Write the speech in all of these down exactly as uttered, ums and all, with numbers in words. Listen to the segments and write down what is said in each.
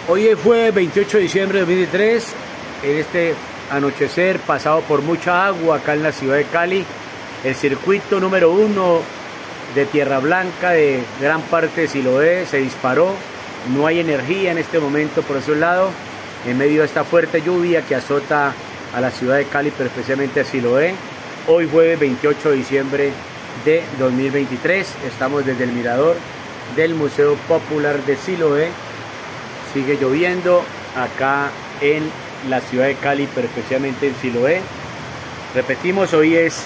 Hoy fue veintiocho de diciembre de dos mil veintitrés, en este anochecer pasado por mucha agua acá en la ciudad de Cali, el circuito número uno de Tierra Blanca de gran parte de Siloé se disparó. No hay energía en este momento por ese lado, en medio de esta fuerte lluvia que azota a la ciudad de Cali, pero especialmente a Siloé. Hoy jueves veintiocho de diciembre de dos mil veintitrés, estamos desde el mirador del Museo Popular de Siloé. Sigue lloviendo acá en la ciudad de Cali, pero especialmente en Siloé. Repetimos, hoy es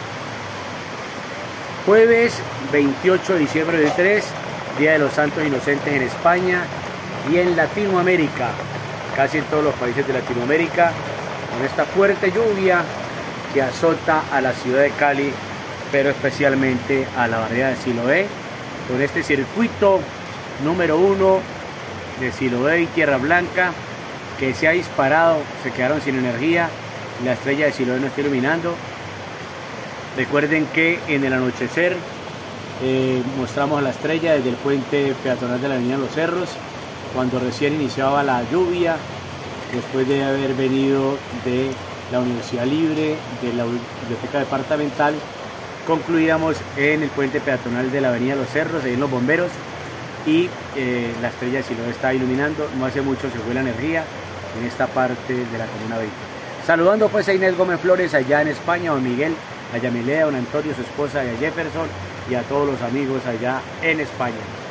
jueves veintiocho de diciembre de dos mil veintitrés, Día de los Santos Inocentes en España y en Latinoamérica, casi en todos los países de Latinoamérica, con esta fuerte lluvia que azota a la ciudad de Cali, pero especialmente a la barriada de Siloé, con este circuito número uno de Siloé y Tierra Blanca que se ha disparado. Se quedaron sin energía, la estrella de Siloé no está iluminando. Recuerden que en el anochecer eh, mostramos la estrella desde el puente peatonal de la avenida Los Cerros, cuando recién iniciaba la lluvia, después de haber venido de la Universidad Libre, de la Biblioteca Departamental. Concluíamos en el puente peatonal de la avenida Los Cerros, ahí en Los Bomberos, y eh, la estrella de Siloé está iluminando. No hace mucho se fue la energía en esta parte de la Comuna veinte. Saludando pues a Inés Gómez Flores allá en España, a don Miguel, a Yamilea, a don Antonio, su esposa, y a Jefferson, y a todos los amigos allá en España.